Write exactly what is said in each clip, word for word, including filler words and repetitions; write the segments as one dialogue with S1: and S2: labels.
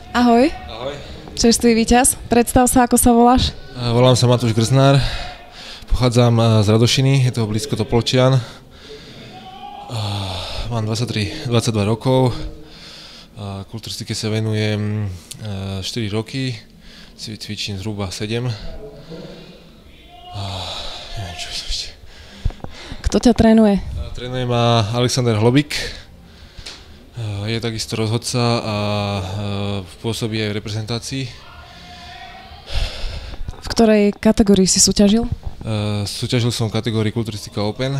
S1: Ahoj.
S2: Ahoj.
S1: Čerstvý víťaz. Predstav sa, ako sa voláš.
S2: Volám sa Matúš Grznár, pochádzam z Radošiny, je to blízko Topolčian. Mám dvadsaťtri, dvadsaťdva rokov, kulturistike sa venujem štyri roky, cvičím zhruba sedem. Neviem, čo som ešte.
S1: Kto ťa trénuje?
S2: Trénuje ma Alexander Hlobík, je takisto rozhodca a pôsobí aj v reprezentácii.
S1: V ktorej kategórii si súťažil?
S2: Uh, súťažil som v kategórii Kulturistika Open.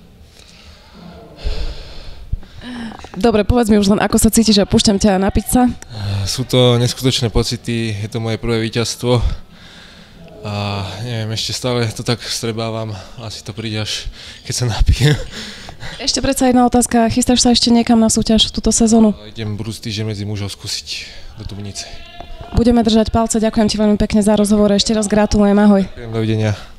S1: Dobre, povedz mi už len, ako sa cítiš a púšťam ťa napiť sa.
S2: Uh, sú to neskutočné pocity, je to moje prvé víťazstvo. A neviem, ešte stále to tak vstrebávam, asi to príde až keď sa napijem.
S1: Ešte predsa jedna otázka, chystáš sa ešte niekam na súťaž túto sezónu?
S2: Uh, idem budúci týždeň medzi mužov skúsiť do Tubnice.
S1: Budeme držať palce, ďakujem ti veľmi pekne za rozhovor, ešte raz gratulujem, ahoj.
S2: Ďakujem, dovidenia.